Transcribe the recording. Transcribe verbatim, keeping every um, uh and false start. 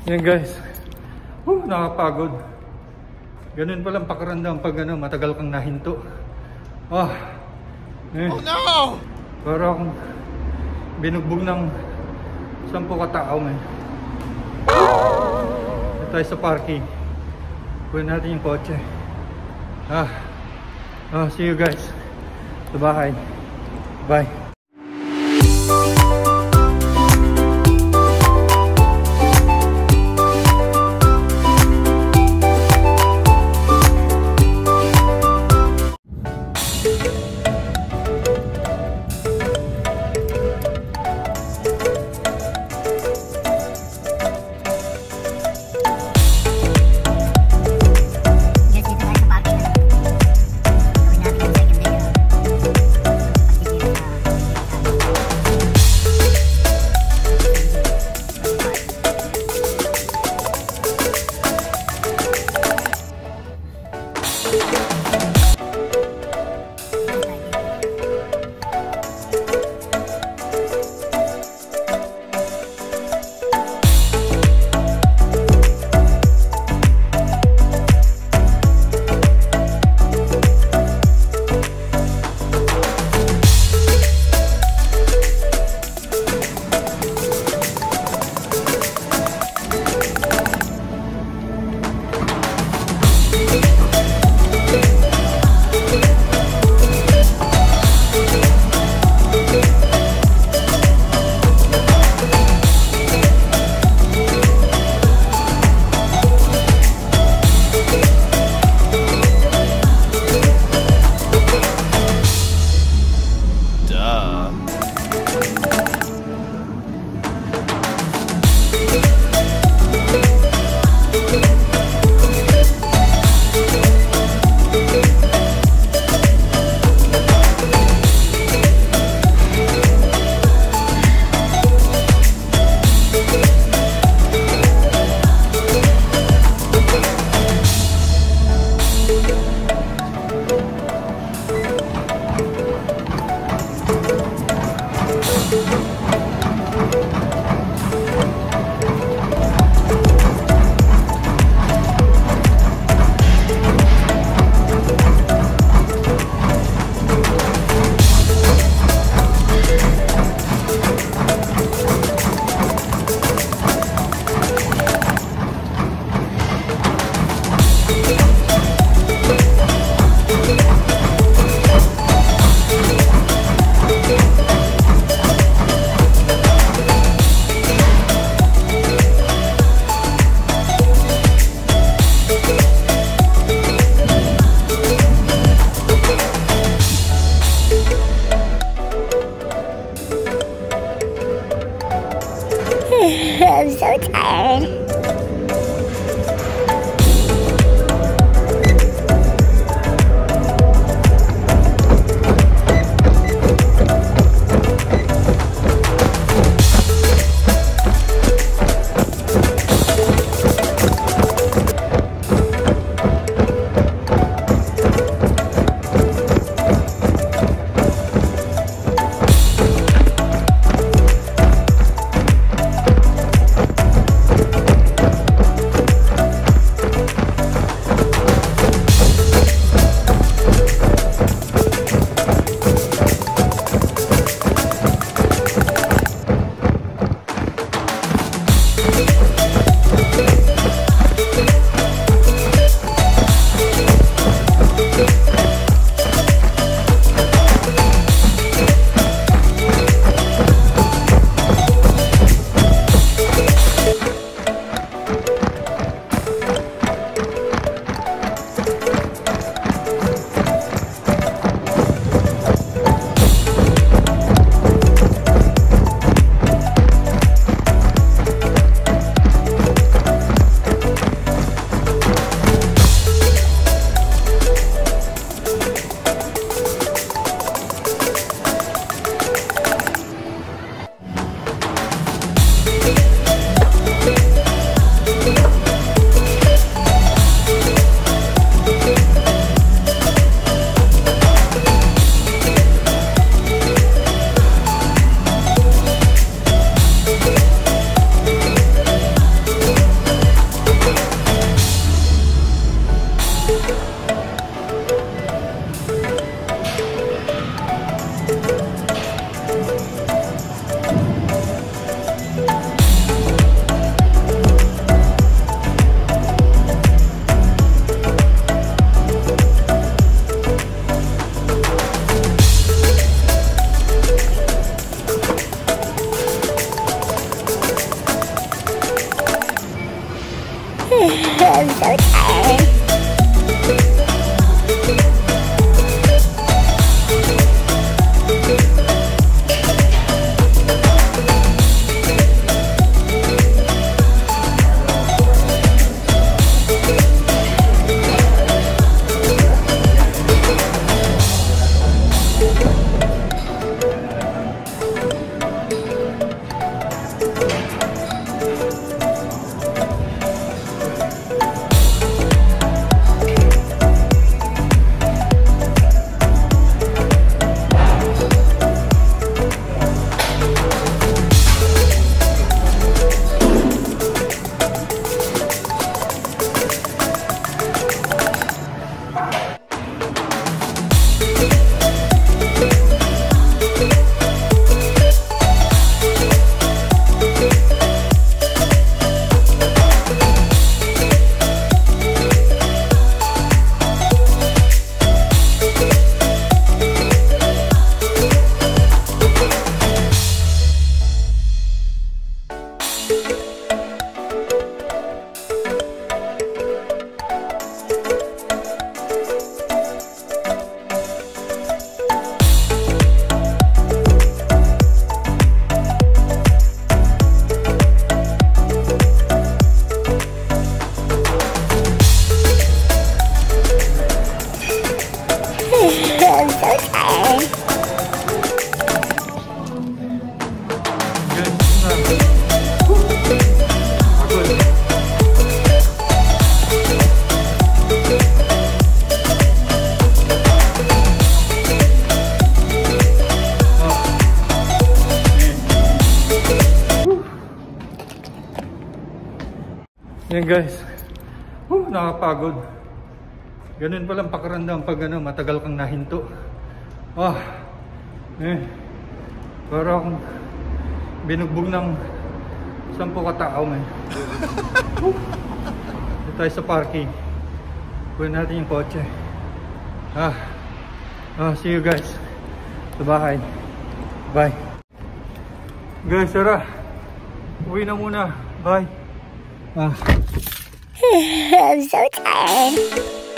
Yan guys. Whew, nakapagod. Ganun palang pakiramdam pag ano, matagal kang nahinto. Ah, eh, Oh no! para akong binugbog ng sampu katao eh. Dito tayo sa parking. Kunin natin yung kotse. Ah, ah, see you guys sa bahay. Bye. I'm so tired. I'm so tired. I'm so tired. Good. Good. Yan guys. Whew, nakapagod. Ganun palang pakiramdam pag ano, matagal kang nahinto. Ah, eh, para akong binugbog ng sampu katao man. Dito tayo sa parking. Kunin natin yung kotse. Ah, ah, see you guys sa bahay. Bye. Guys, tara. Uwi na muna. Bye. Ah. I'm so tired.